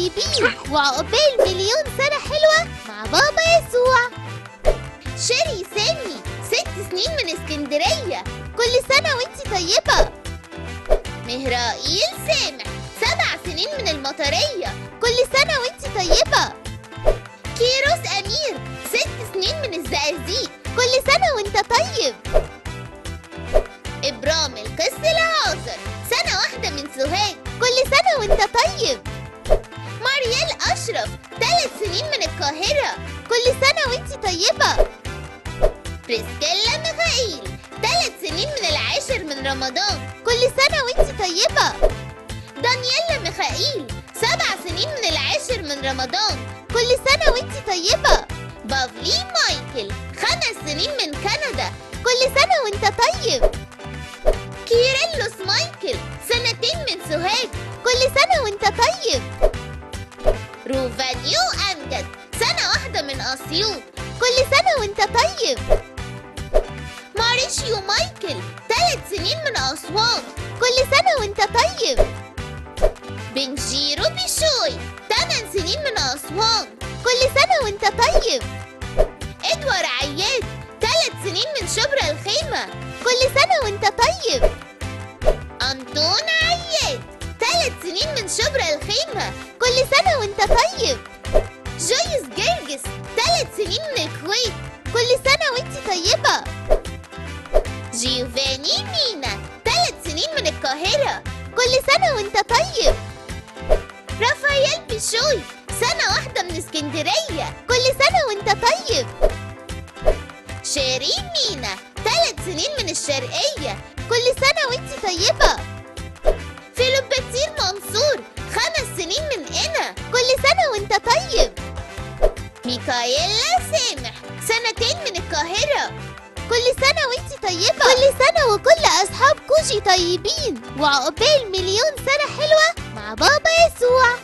طيبين وعقبال مليون سنة حلوة مع بابا يسوع. شيري سامي 6 سنين من اسكندرية، كل سنة وانتي طيبة. مهرائيل سامح 7 سنين من المطرية، كل سنة وانتي طيبة. كيروس أمير 6 سنين من الزقازيق، كل سنة وانت طيب. إبرام القس العازر 1 سنة من سوهاج، كل سنة وانت طيب. ماريال أشرف 3 سنين من القاهرة، كل سنة وانتي طيبة. بريسكيلا ميخائيل 3 سنين من العاشر من رمضان، كل سنة وانتي طيبة. دانييلا ميخائيل 7 سنين من العاشر من رمضان، كل سنة وانتي طيبة. بافلي مايكل 5 سنين من كندا، كل سنة وانت طيب. كيرلس مايكل 2 من سوهاج، كل سنة وانت طيب. روفانيو أمجد 1 سنة من أسيوط، كل سنة وانت طيب. ماريشيو مايكل 3 سنين من أسوان، كل سنة وانت طيب. بنجيرو بيشوي 8 سنين من أسوان، كل سنة وانت طيب. إدوار عياد 3 سنين من شبرا الخيمة، كل سنة وانت طيب. أنطون عياد 3 سنين من شبرا الخيمة، كل سنة وانت طيب. جويس جرجس 3 سنين من الكويت، كل سنة وانت طيبة. جيوفاني مينا 3 سنين من القاهرة، كل سنة وانت طيب. رافائيل بيشوي 1 سنة من اسكندرية، كل سنة وانت طيب. شيري مينا 3 سنين من الشرقية، كل سنة وانت طيبة. فيلوباتير منصور 5 سنين من قنا، كل سنة وانت طيب. ميكايلا سامح 2 من القاهرة، كل سنة وانتي طيبة. كل سنة وكل أصحاب كوجي طيبين وعقبال مليون سنة حلوة مع بابا يسوع.